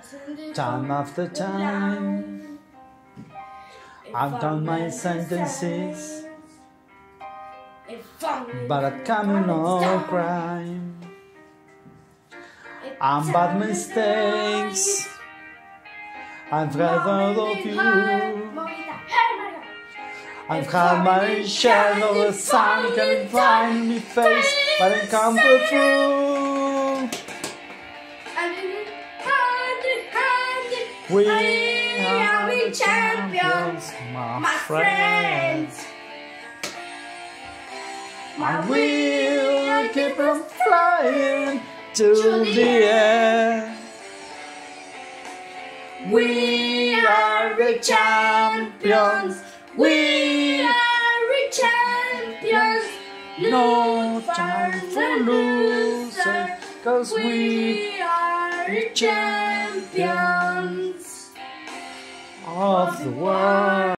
time after time. I've done my sentences, but I commit no crime. I'm bad mistakes, I've had all of you. I've had my share of the sun can find me face, but I can't go through. We are the champions, my friends. I will keep on flying to the air. We are the champions. We are the champions. No time for losers, 'cause we are the champions of the world.